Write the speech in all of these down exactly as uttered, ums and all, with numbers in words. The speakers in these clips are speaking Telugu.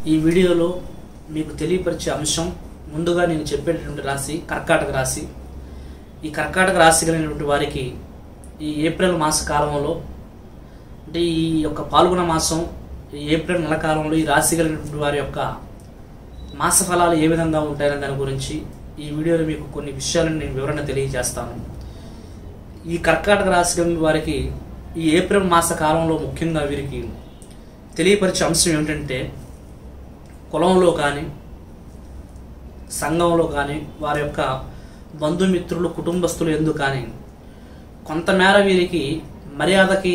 ఈ వీడియోలో మీకు తెలియపరిచే అంశం ముందుగా నేను చెప్పేటటువంటి రాశి కర్కాటక రాశి. ఈ కర్కాటక రాశి కలిగినటువంటి వారికి ఈ ఏప్రిల్ మాస కాలంలో అంటే ఈ యొక్క పాల్గొన మాసం ఈ ఏప్రిల్ నెల కాలంలో ఈ రాశి కలిగినటువంటి వారి యొక్క మాస ఫలాలు ఏ విధంగా ఉంటాయనే దాని గురించి ఈ వీడియోలో మీకు కొన్ని విషయాలను నేను వివరణ తెలియజేస్తాను. ఈ కర్కాటక రాశి కలిగిన వారికి ఈ ఏప్రిల్ మాస కాలంలో ముఖ్యంగా వీరికి తెలియపరిచే అంశం ఏమిటంటే, కులంలో కానీ సంఘంలో కానీ వారి యొక్క బంధుమిత్రులు కుటుంబస్తులు ఎందుకు కానీ కొంతమేర వీరికి మర్యాదకి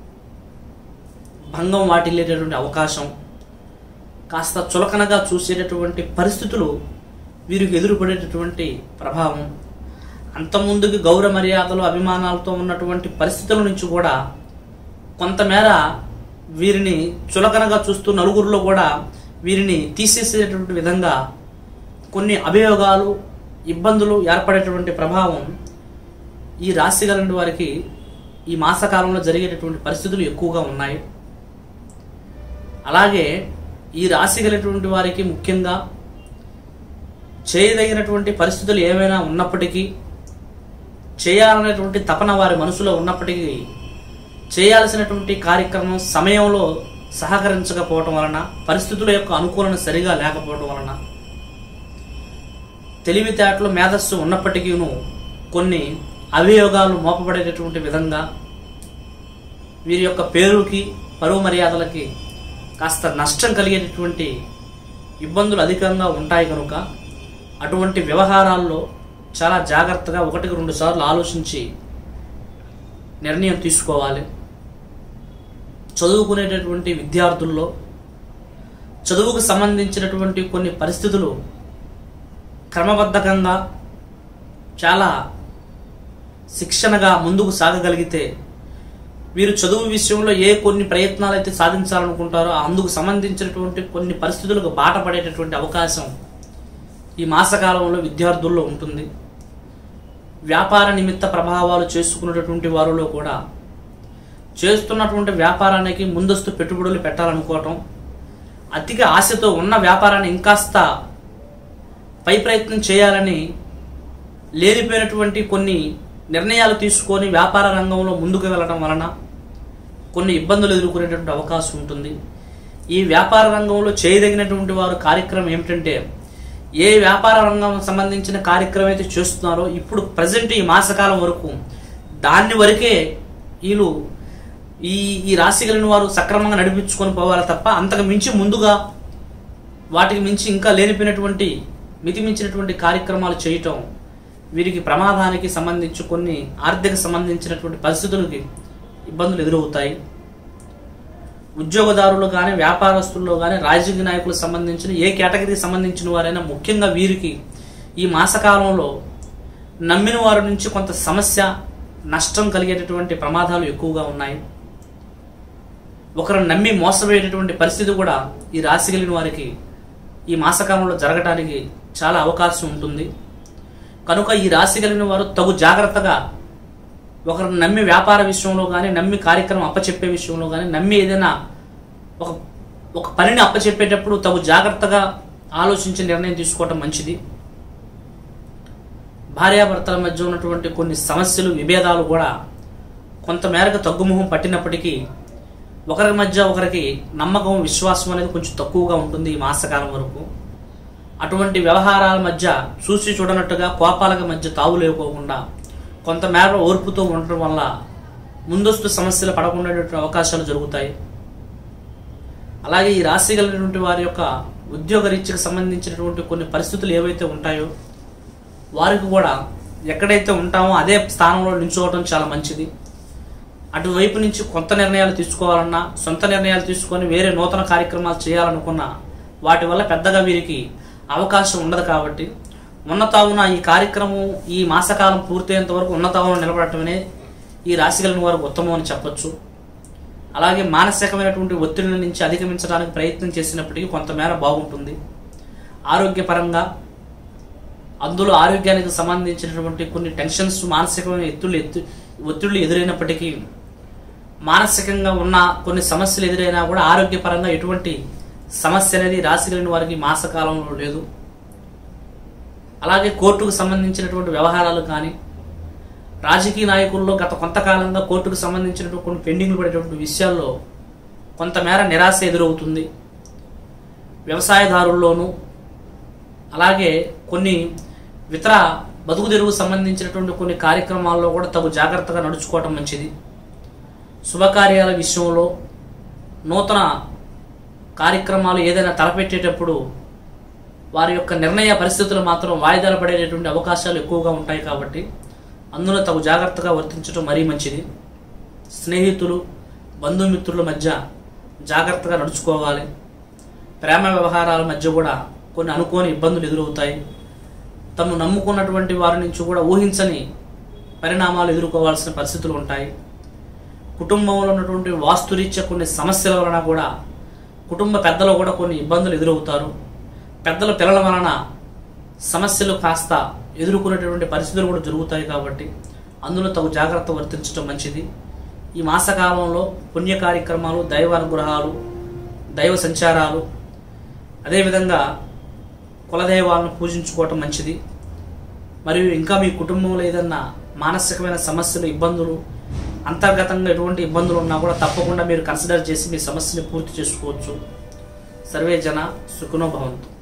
భంగం వాటిల్లేటటువంటి అవకాశం, కాస్త చులకనగా చూసేటటువంటి పరిస్థితులు వీరికి ఎదురుపడేటటువంటి ప్రభావం, అంతకుముందుకి గౌరవ మర్యాదలు అభిమానాలతో ఉన్నటువంటి పరిస్థితుల నుంచి కూడా కొంతమేర వీరిని చులకనగా చూస్తూ నలుగురిలో కూడా వీరిని తీసేసేటటువంటి విధంగా కొన్ని అభియోగాలు ఇబ్బందులు ఏర్పడేటువంటి ప్రభావం ఈ రాశి కలిగిన వారికి ఈ మాసకాలంలో జరిగేటటువంటి పరిస్థితులు ఎక్కువగా ఉన్నాయి. అలాగే ఈ రాశి కలిగినటువంటి వారికి ముఖ్యంగా చేయదగినటువంటి పరిస్థితులు ఏమైనా ఉన్నప్పటికీ, చేయాలనేటువంటి తపన వారి మనసులో ఉన్నప్పటికీ చేయాల్సినటువంటి కార్యక్రమం సమయంలో సహకరించకపోవటం వలన, పరిస్థితుల యొక్క అనుకూలన సరిగా లేకపోవడం వలన, తెలివితేటలు మేధస్సు ఉన్నప్పటికీ కొన్ని అభియోగాలు మోపబడేటటువంటి విధంగా వీరి యొక్క పేరుకి పరువు మర్యాదలకి కాస్త నష్టం కలిగేటటువంటి ఇబ్బందులు అధికంగా ఉంటాయి. కనుక అటువంటి వ్యవహారాల్లో చాలా జాగ్రత్తగా ఒకటికి రెండు సార్లు ఆలోచించి నిర్ణయం తీసుకోవాలి. చదువుకునేటటువంటి విద్యార్థుల్లో చదువుకు సంబంధించినటువంటి కొన్ని పరిస్థితులు క్రమబద్ధంగా చాలా శిక్షణగా ముందుకు సాగగలిగితే వీరు చదువు విషయంలో ఏ కొన్ని ప్రయత్నాలు అయితే సాధించాలనుకుంటారో అందుకు సంబంధించినటువంటి కొన్ని పరిస్థితులకు బాట పడేటటువంటి అవకాశం ఈ మాసకాలంలో విద్యార్థుల్లో ఉంటుంది. వ్యాపార నిమిత్త ప్రభావాలు చేసుకున్నటువంటి వారిలో కూడా చేస్తున్నటువంటి వ్యాపారానికి ముందస్తు పెట్టుబడులు పెట్టాలనుకోవటం, అతిగా ఆశతో ఉన్న వ్యాపారాన్ని ఇంకాస్త పై ప్రయత్నం చేయాలని లేనిపోయినటువంటి కొన్ని నిర్ణయాలు తీసుకొని వ్యాపార రంగంలో ముందుకు వెళ్ళడం వలన కొన్ని ఇబ్బందులు ఎదుర్కొనేటువంటి అవకాశం ఉంటుంది. ఈ వ్యాపార రంగంలో చేయదగినటువంటి వారు కార్యక్రమం ఏమిటంటే, ఏ వ్యాపార రంగం సంబంధించిన కార్యక్రమం అయితే చేస్తున్నారో ఇప్పుడు ప్రజెంట్ ఈ మాసకాలం వరకు దాన్ని వరకే వీళ్ళు ఈ ఈ రాశి కలిగిన వారు సక్రమంగా నడిపించుకొని పోవాలి తప్ప అంతకు మించి ముందుగా వాటికి మించి ఇంకా లేనిపోయినటువంటి మితిమించినటువంటి కార్యక్రమాలు చేయటం వీరికి ప్రమాదానికి సంబంధించి కొన్ని ఆర్థిక సంబంధించినటువంటి పరిస్థితులకి ఇబ్బందులు ఎదురవుతాయి. ఉద్యోగదారులు కానీ వ్యాపారస్తుల్లో కానీ రాజకీయ నాయకులకు సంబంధించిన ఏ కేటగిరీకి సంబంధించిన వారైనా ముఖ్యంగా వీరికి ఈ మాసకాలంలో నమ్మిన వారి నుంచి కొంత సమస్య నష్టం కలిగేటటువంటి ప్రమాదాలు ఎక్కువగా ఉన్నాయి. ఒకరు నమ్మి మోసపోయేటటువంటి పరిస్థితి కూడా ఈ రాశి కలిగిన వారికి ఈ మాసకాలంలో జరగడానికి చాలా అవకాశం ఉంటుంది. కనుక ఈ రాశి కలిగిన వారు తగు జాగ్రత్తగా ఒకరు నమ్మి వ్యాపార విషయంలో కానీ, నమ్మి కార్యక్రమం అప్పచెప్పే విషయంలో కానీ, నమ్మి ఏదైనా ఒక ఒక పనిని అప్పచెప్పేటప్పుడు తగు జాగ్రత్తగా ఆలోచించి నిర్ణయం తీసుకోవటం మంచిది. భార్యాభర్తల మధ్య ఉన్నటువంటి కొన్ని సమస్యలు విభేదాలు కూడా కొంతమేరకు తగ్గుముఖం పట్టినప్పటికీ ఒకరి మధ్య ఒకరికి నమ్మకం విశ్వాసం అనేది కొంచెం తక్కువగా ఉంటుంది ఈ మాసకాలం వరకు. అటువంటి వ్యవహారాల మధ్య చూసి చూడనట్టుగా కోపాలకు మధ్య తావు లేకోకుండా కొంతమేర ఓర్పుతో ఉండటం వల్ల ముందస్తు సమస్యలు పడకుండా అవకాశాలు జరుగుతాయి. అలాగే ఈ రాశి కలిగినటువంటి వారి యొక్క ఉద్యోగ రీత్యకు సంబంధించినటువంటి కొన్ని పరిస్థితులు ఏవైతే ఉంటాయో వారికి కూడా ఎక్కడైతే ఉంటామో అదే స్థానంలో నిల్చోవడం చాలా మంచిది. అటువైపు నుంచి కొత్త నిర్ణయాలు తీసుకోవాలన్నా, సొంత నిర్ణయాలు తీసుకొని వేరే నూతన కార్యక్రమాలు చేయాలనుకున్నా వాటి వల్ల పెద్దగా వీరికి అవకాశం ఉండదు. కాబట్టి ఉన్నతావున ఈ కార్యక్రమం ఈ మాసకాలం పూర్తయ్యేంత వరకు ఉన్నతావున నిలబడటమే ఈ రాశి కలిగిన వారికి ఉత్తమం అని చెప్పొచ్చు. అలాగే మానసికమైనటువంటి ఒత్తిడిల నుంచి అధిగమించడానికి ప్రయత్నం చేసినప్పటికీ కొంతమేర బాగుంటుంది. ఆరోగ్యపరంగా అందులో ఆరోగ్యానికి సంబంధించినటువంటి కొన్ని టెన్షన్స్, మానసికమైన ఎత్తులు ఎత్తు ఒత్తిళ్లు ఎదురైనప్పటికీ మానసికంగా ఉన్న కొన్ని సమస్యలు ఎదురైనా కూడా ఆరోగ్యపరంగా ఎటువంటి సమస్య అనేది రాశి కలిగిన వారికి మాసకాలంలో లేదు. అలాగే కోర్టుకు సంబంధించినటువంటి వ్యవహారాలు కానీ, రాజకీయ నాయకుల్లో గత కొంతకాలంగా కోర్టుకు సంబంధించినటువంటి కొన్ని పెండింగ్లు పడేటువంటి విషయాల్లో కొంతమేర నిరాశ ఎదురవుతుంది. వ్యవసాయదారుల్లోనూ అలాగే కొన్ని ఇతర బతుకు తెరువుకు సంబంధించినటువంటి కొన్ని కార్యక్రమాల్లో కూడా తగు జాగ్రత్తగా నడుచుకోవటం మంచిది. శుభకార్యాల విషయంలో నూతన కార్యక్రమాలు ఏదైనా తలపెట్టేటప్పుడు వారి యొక్క నిర్ణయ పరిస్థితులు మాత్రం వాయిదాలు పడేటటువంటి అవకాశాలు ఎక్కువగా ఉంటాయి. కాబట్టి అందులో తగు జాగ్రత్తగా వర్తించడం మరీ మంచిది. స్నేహితులు బంధుమిత్రుల మధ్య జాగ్రత్తగా నడుచుకోవాలి. ప్రేమ వ్యవహారాల మధ్య కూడా కొన్ని అనుకోని ఇబ్బందులు ఎదురవుతాయి. తమ నమ్ముకున్నటువంటి వారి నుంచి కూడా ఊహించని పరిణామాలు ఎదుర్కోవాల్సిన పరిస్థితులు ఉంటాయి. కుటుంబంలో ఉన్నటువంటి వాస్తురీత్యా కొన్ని సమస్యల వలన కూడా కుటుంబ పెద్దలు కూడా కొన్ని ఇబ్బందులు ఎదురవుతారు. పెద్దల పిల్లల వలన సమస్యలు కాస్త ఎదుర్కొనేటటువంటి పరిస్థితులు కూడా జరుగుతాయి. కాబట్టి అందులో తగు జాగ్రత్త వర్తించడం మంచిది. ఈ మాసకాలంలో పుణ్య కార్యక్రమాలు, దైవ అనుగ్రహాలు, దైవ సంచారాలు, అదేవిధంగా కులదైవాలను పూజించుకోవటం మంచిది. మరియు ఇంకా మీ కుటుంబంలో ఏదన్నా మానసికమైన సమస్యలు, ఇబ్బందులు, అంతర్గతంగా ఎటువంటి ఇబ్బందులు ఉన్నా కూడా తప్పకుండా మీరు కన్సిడర్ చేసి మీ సమస్యని పూర్తి చేసుకోవచ్చు. సర్వే జన సుఖినో భవంతు.